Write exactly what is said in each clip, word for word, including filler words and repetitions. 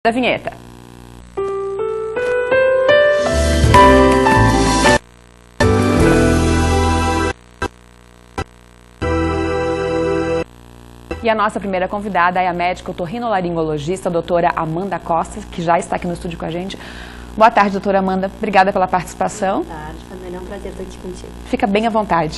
Da vinheta. E a nossa primeira convidada é a médica otorrinolaringologista, a doutora Amanda Costa, que já está aqui no estúdio com a gente. Boa tarde, doutora Amanda. Obrigada pela participação. Boa tarde, Fabiola. É um prazer estar aqui contigo. Fica bem à vontade.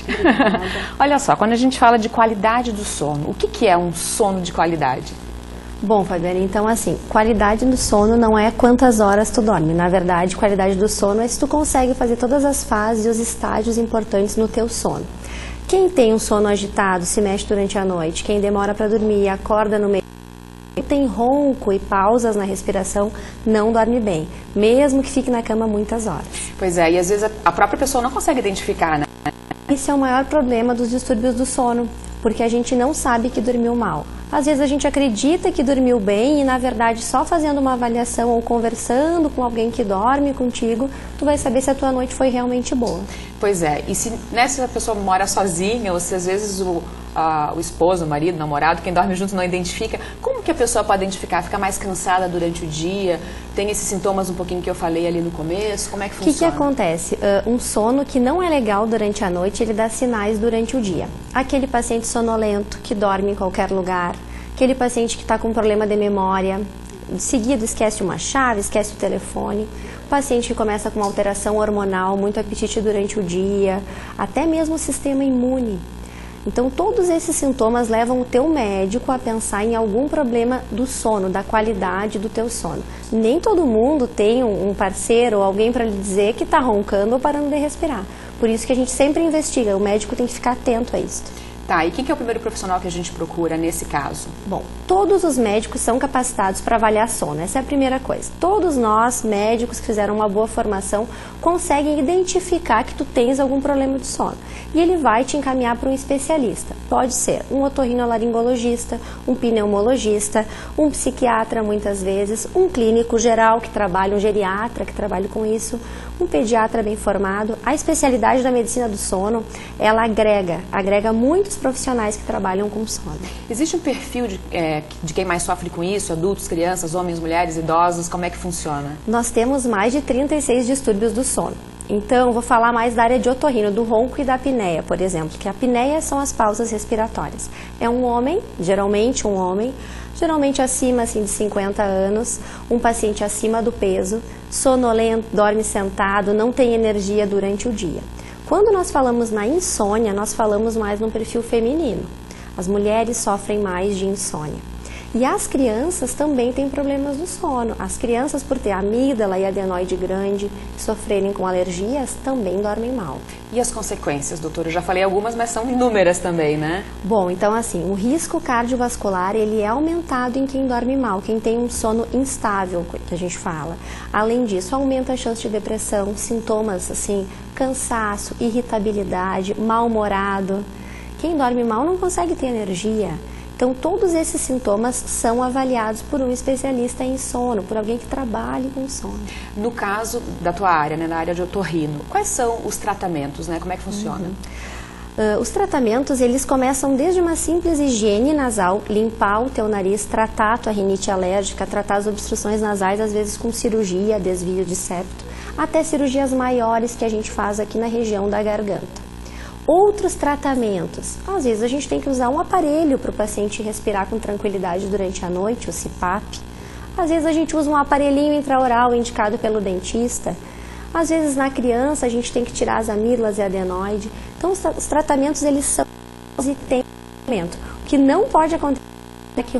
Olha só, quando a gente fala de qualidade do sono, o que, que é um sono de qualidade? Bom, Fabiana, então assim, qualidade do sono não é quantas horas tu dorme. Na verdade, qualidade do sono é se tu consegue fazer todas as fases e os estágios importantes no teu sono. Quem tem um sono agitado, se mexe durante a noite, quem demora para dormir, acorda no meio, tem ronco e pausas na respiração, não dorme bem, mesmo que fique na cama muitas horas. Pois é, e às vezes a própria pessoa não consegue identificar, né? Esse é o maior problema dos distúrbios do sono, porque a gente não sabe que dormiu mal. Às vezes a gente acredita que dormiu bem e, na verdade, só fazendo uma avaliação ou conversando com alguém que dorme contigo, tu vai saber se a tua noite foi realmente boa. Pois é, e se nessa pessoa mora sozinha, ou se às vezes o, a, o esposo, o marido, o namorado, quem dorme junto não identifica, como que a pessoa pode identificar? Fica mais cansada durante o dia? Tem esses sintomas um pouquinho que eu falei ali no começo? Como é que funciona? O que que acontece? Uh, um sono que não é legal durante a noite, ele dá sinais durante o dia. Aquele paciente sonolento que dorme em qualquer lugar, aquele paciente que está com problema de memória, de seguido esquece uma chave, esquece o telefone, o paciente que começa com uma alteração hormonal, muito apetite durante o dia, até mesmo o sistema imune. Então, todos esses sintomas levam o teu médico a pensar em algum problema do sono, da qualidade do teu sono. Nem todo mundo tem um parceiro ou alguém para lhe dizer que está roncando ou parando de respirar. Por isso que a gente sempre investiga, o médico tem que ficar atento a isso. Tá, e quem que é o primeiro profissional que a gente procura nesse caso? Bom, todos os médicos são capacitados para avaliar sono, essa é a primeira coisa. Todos nós, médicos que fizeram uma boa formação, conseguem identificar que tu tens algum problema de sono. E ele vai te encaminhar para um especialista. Pode ser um otorrinolaringologista, um pneumologista, um psiquiatra muitas vezes, um clínico geral que trabalha, um geriatra que trabalha com isso, um pediatra bem formado. A especialidade da medicina do sono, ela agrega, agrega muitos profissionais que trabalham com sono. Existe um perfil de, é, de quem mais sofre com isso? Adultos, crianças, homens, mulheres, idosos? Como é que funciona? Nós temos mais de trinta e seis distúrbios do sono. Então, vou falar mais da área de otorrino, do ronco e da apneia, por exemplo, que a apneia são as pausas respiratórias. É um homem, geralmente um homem, geralmente acima assim, de cinquenta anos, um paciente acima do peso, sonolento, dorme sentado, não tem energia durante o dia. Quando nós falamos na insônia, nós falamos mais no perfil feminino. As mulheres sofrem mais de insônia. E as crianças também têm problemas do sono. As crianças, por ter amígdala e adenoide grande, sofrerem com alergias, também dormem mal. E as consequências, doutora? Eu já falei algumas, mas são inúmeras também, né? Bom, então assim, o risco cardiovascular, ele é aumentado em quem dorme mal, quem tem um sono instável, que a gente fala. Além disso, aumenta a chance de depressão, sintomas assim, cansaço, irritabilidade, mal-humorado. Quem dorme mal não consegue ter energia. Então, todos esses sintomas são avaliados por um especialista em sono, por alguém que trabalhe com sono. No caso da tua área, né, na área de otorrino, quais são os tratamentos, né? Como é que funciona? Uhum. Uh, os tratamentos, eles começam desde uma simples higiene nasal, limpar o teu nariz, tratar a tua rinite alérgica, tratar as obstruções nasais, às vezes com cirurgia, desvio de septo, até cirurgias maiores que a gente faz aqui na região da garganta. Outros tratamentos, às vezes a gente tem que usar um aparelho para o paciente respirar com tranquilidade durante a noite, o C PAP. Às vezes a gente usa um aparelhinho intraoral indicado pelo dentista. Às vezes na criança a gente tem que tirar as amígdalas e adenoide. Então os, os tratamentos eles são e tem tratamento. O que não pode acontecer é que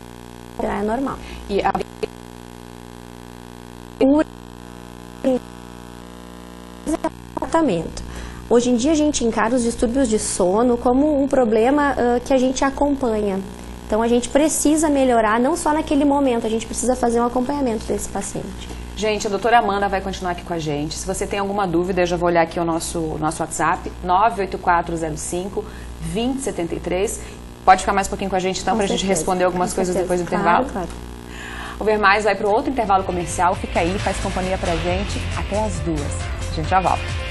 é normal. E a... tratamento. Hoje em dia a gente encara os distúrbios de sono como um problema uh, que a gente acompanha. Então a gente precisa melhorar, não só naquele momento, a gente precisa fazer um acompanhamento desse paciente. Gente, a doutora Amanda vai continuar aqui com a gente. Se você tem alguma dúvida, eu já vou olhar aqui o nosso, nosso WhatsApp, nove oito quatro zero cinco, dois zero sete três. Pode ficar mais um pouquinho com a gente então, para a gente responder algumas coisas depois do intervalo? Claro. O Ver Mais vai para o outro intervalo comercial. Fica aí, faz companhia para a gente até as duas. A gente já volta.